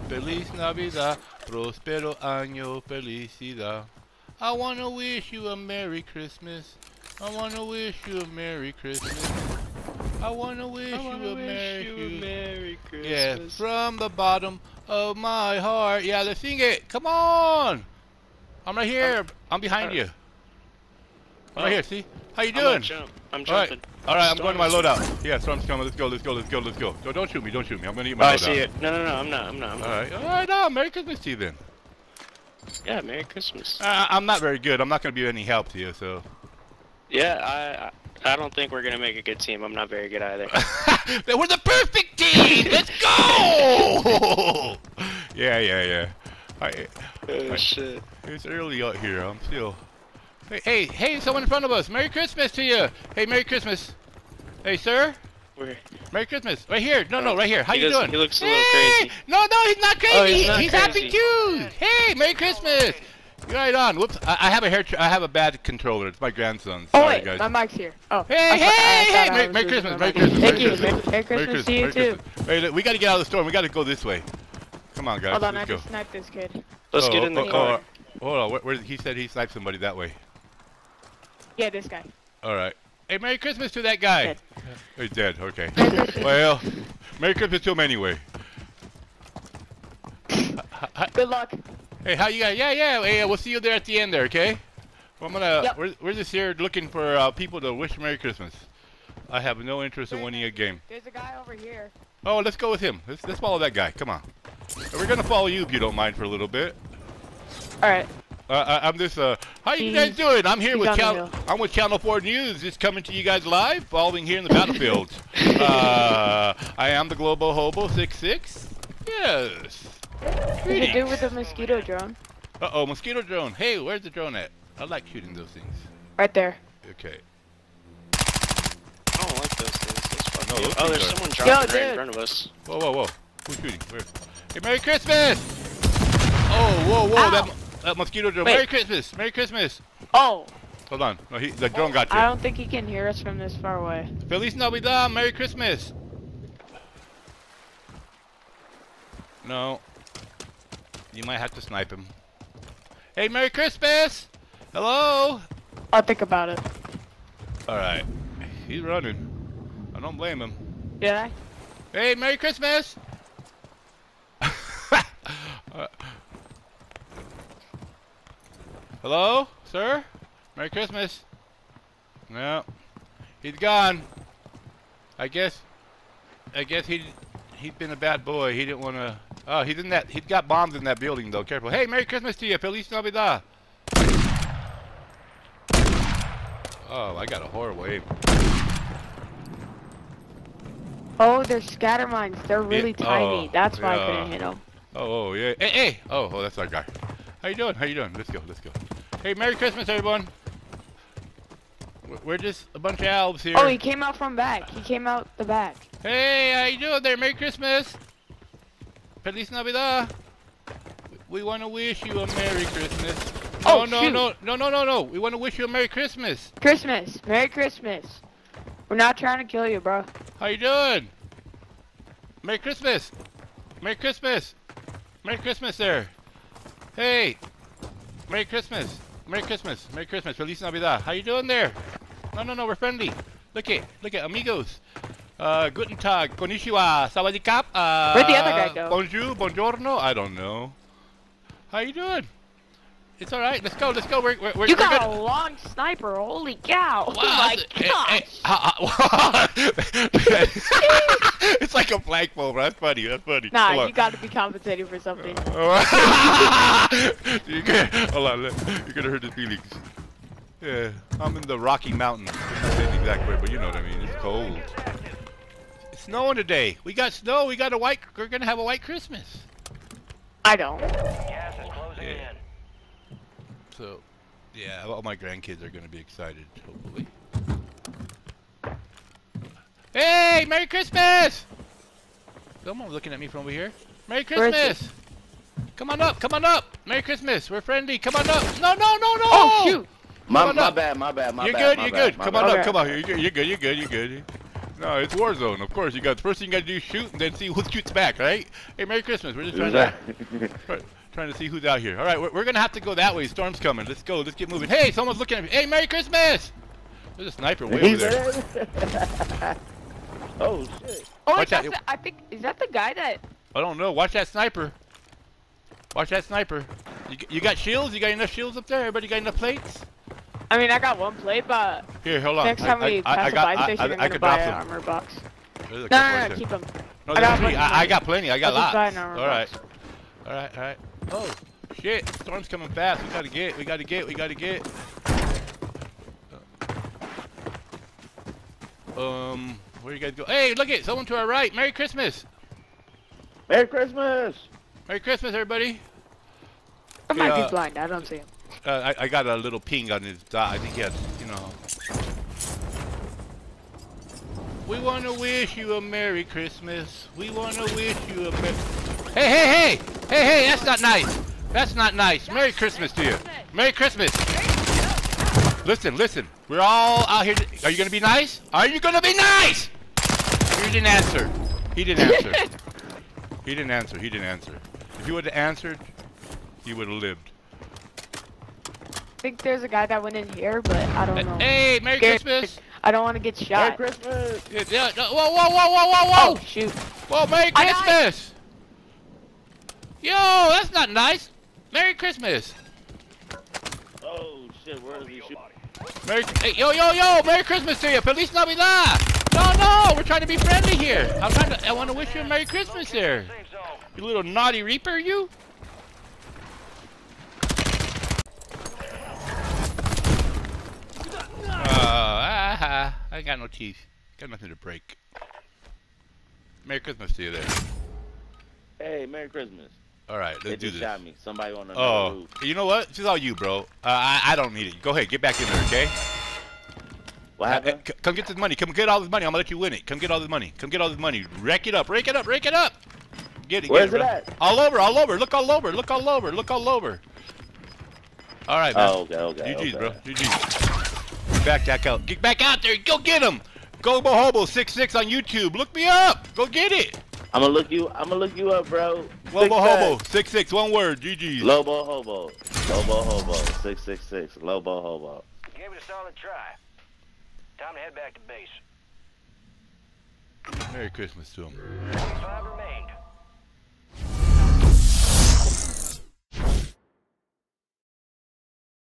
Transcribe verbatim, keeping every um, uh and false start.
Feliz Navidad, Prospero Año Felicidad. I wanna wish you a Merry Christmas. I wanna wish you a Merry Christmas. I wanna wish, I wanna you, a wish Merry you a Merry Christmas. Yeah, from the bottom of my heart. Yeah, let's sing it. Come on. I'm right here. I'm, I'm behind uh, you. I'm oh. right here. See? How you doing? I'm, jump. I'm jumping. All right, All right I'm going to my loadout. Yeah, storm's coming. Let's go. Let's go. Let's go. Let's go. Don't, don't shoot me. Don't shoot me. I'm gonna eat my oh, loadout. I see it. No, no, no. I'm not. I'm not. I'm All not. right. All right. No, Merry Christmas to you then. Yeah, Merry Christmas. Uh, I'm not very good. I'm not going to be any help to you, so. Yeah, I I don't think we're going to make a good team. I'm not very good either. We're the perfect team! Let's go! yeah, yeah, yeah. I, oh, I, shit. It's early out here. I'm still... Hey, hey, hey, someone in front of us. Merry Christmas to you. Hey, Merry Christmas. Hey, sir. Where? Merry Christmas. Right here. No, no, right here. How he you does, doing? He looks a hey! little crazy. No, no, he's not crazy. Oh, he's not he's crazy. happy too. Hey, Merry Christmas. Right on. Whoops. I, I have a hair. I have a bad controller. It's my grandson's. Oh Sorry, wait, guys. my mic's here. Oh. Hey, I hey, hey! I Merry, Merry Christmas. Merry Christmas. Thank Merry you. Christmas. Merry Christmas to you Merry too. Christmas. Hey, look, we got to get out of the storm. We got to go this way. Come on, guys. Hold on, Let's I go. just sniped this kid. Let's oh, get in the oh, car. Oh, hold on. Where, where, he said he sniped somebody that way. Yeah, this guy. All right. Hey, Merry Christmas to that guy. Dead. He's dead. Okay. Well, Merry Christmas to him anyway. Good luck. Hey, how you guys? Yeah, yeah. Hey, we'll see you there at the end there, okay? Well, I'm gonna. Yep. We're, we're just here looking for uh, people to wish Merry Christmas. I have no interest in winning a game. There's a guy over here. Oh, let's go with him. Let's, let's follow that guy. Come on. We're gonna follow you if you don't mind for a little bit. All right. Uh, I, I'm just. Uh, how you guys doing? I'm here He's with Channel. I'm with Channel four News. Just coming to you guys live, following here in the battlefield. uh, I am the Globalhobo sixty-six. Yes. There's a dude with a mosquito drone. Uh oh, mosquito drone. Hey, where's the drone at? I like shooting those things. Right there. Okay. I don't like those things. That's fucking No, oh, there's are... someone dropping Yo, right dude. in front of us. Whoa, whoa, whoa. Who's shooting? Where? Hey, Merry Christmas! Oh, whoa, whoa. That, that mosquito drone. Wait. Merry Christmas. Merry Christmas. Oh. Hold on. No, he, the drone got you. I don't think he can hear us from this far away. Feliz Navidad. Merry Christmas. No. You might have to snipe him. Hey, Merry Christmas! Hello? I'll think about it. Alright. He's running. I don't blame him. Did I? Hey, Merry Christmas! uh, hello, sir? Merry Christmas. No. He's gone. I guess I guess he he'd been a bad boy. He didn't wanna Oh, he's in that he's got bombs in that building though. Careful. Hey, Merry Christmas to you. Feliz Navidad. Oh, I got a horrible aim. Oh, they're scatter mines. They're really Yeah. tiny. Oh, That's why yeah. I couldn't hit them. Oh, oh, yeah. Hey, hey! Oh, oh, that's our guy. How you doing? How you doing? Let's go, let's go. Hey, Merry Christmas, everyone. We're just a bunch of elves here. Oh, he came out from back. He came out the back. Hey, how you doing there? Merry Christmas. Feliz Navidad. We want to wish you a Merry Christmas. No, Oh, no, shoot. no, no, no, no, no. We want to wish you a Merry Christmas. Christmas. Merry Christmas. We're not trying to kill you, bro. How you doing? Merry Christmas. Merry Christmas. Merry Christmas there. Hey. Merry Christmas. Merry Christmas. Merry Christmas. Feliz Navidad. How you doing there? No, no, no. We're friendly. Look at, look at, amigos. Uh, guten tag. Konnichiwa. Sawadee kap. Uh, Where'd the other guy go? Bonjour. Buongiorno. I don't know. How you doing? It's all right. Let's go. Let's go. We're, we're, we're, You we're got gonna... a long sniper. Holy cow. Wow, Oh my hey, gosh. hey, uh, uh, it's like a flagpole, bro. That's funny. That's funny. Nah, Hold you got to be compensated for something. you can, hold on. You're gonna hurt his feelings. Yeah, I'm in the Rocky Mountains. I'm not saying the exact word, but you know what I mean. It's cold. It's snowing today. We got snow. We got a white. We're gonna have a white Christmas. I don't. Gas is closing Yeah. in. So, yeah, all my grandkids are gonna be excited. Hopefully. Hey, Merry Christmas! Someone looking at me from over here. Merry Christmas! Come on up, come on up! Merry Christmas, we're friendly, come on up! No, no, no, no! Oh, shoot! My, on my up. bad, my bad, my you're bad. good, my you're bad, good. my Come bad. on Okay. up, come on here. You're good, you're good, you're good, you're good. No, it's Warzone. Of course, you got the first thing you got to do is shoot, and then see who shoots back, right? Hey, Merry Christmas. We're just trying to try, trying to see who's out here. All right, we're, we're gonna have to go that way. Storm's coming. Let's go. Let's get moving. Hey, someone's looking at me. Hey, Merry Christmas. There's a sniper way over there. Oh shit. Oh, Watch that's out. the, I think is that the guy that? I don't know. Watch that sniper. Watch that sniper. You, you got shields? You got enough shields up there? Everybody got enough plates? I mean, I got one plate, but Here, hold on. next time I, we I, pass I, a got, buy I, station, I, I'm I gonna could buy drop an some. armor box. There's a No, couple no, right no, there. keep them. No, I there's got three. one I, I behind got plenty. I got I'll just buy lots. an All armor right. box. All right, all right. Oh, shit. Storm's coming fast. We gotta get. We gotta get. We gotta get. Um, where you guys go? Hey, look it. Someone to our right. Merry Christmas. Merry Christmas. Merry Christmas, everybody. I might Yeah. be blind. I don't see him. Uh, I, I got a little ping on his dot. I think he has, you know. We want to wish you a Merry Christmas. We want to wish you a Merry... Hey, hey, hey! Hey, hey, that's not nice. That's not nice. Merry Christmas to you. Merry Christmas. Listen, listen. We're all out here. To... Are you going to be nice? Are you going to be nice? He didn't answer. He didn't answer. He didn't answer. He didn't answer. If he would have answered, he would have lived. I think there's a guy that went in here, but I don't know. Hey, Merry Scared. Christmas. I don't want to get Merry shot. Christmas. Yeah, yeah, no, whoa, whoa, whoa, whoa, whoa, whoa! Oh shoot! Whoa, Merry I died. Christmas! Yo, that's not nice. Merry Christmas. Oh shit, where is he shooting? Merry, hey, yo, yo, yo, Merry Christmas to you. Feliz Navidad. No, no, we're trying to be friendly here. I'm trying to. I want to wish you a Merry Christmas there. You little naughty reaper, you. Uh, ah, I ain't got no teeth. Got nothing to break. Merry Christmas to you there. Hey, Merry Christmas. All right, let's They do just this. shot me. Somebody on another Oh, roof. you know what? This is all you, bro. Uh, I, I don't need it. Go ahead, get back in there, okay? What Uh, happened? c- come get this money. Come get all this money. I'm gonna let you win it. Come get all this money. Come get all this money. Rack it up. Rake it up. Rake it up. Get it. Where's get it bro. at? All over. All over. Look all over. Look all over. Look all over. All right, man. Oh, okay, okay. G G's, okay. bro. G G's. Get back, back out. Get back out there. Go get him. Globalhobo sixty-six on YouTube. Look me up. Go get it. I'm gonna look you. I'm gonna look you up, bro. Globalhobo sixty-six. One word. G G's. Lobo Hobo. Lobo Hobo. Six six six. Lobo Hobo. Gave it a solid try. Time to head back to base. Merry Christmas to him. Five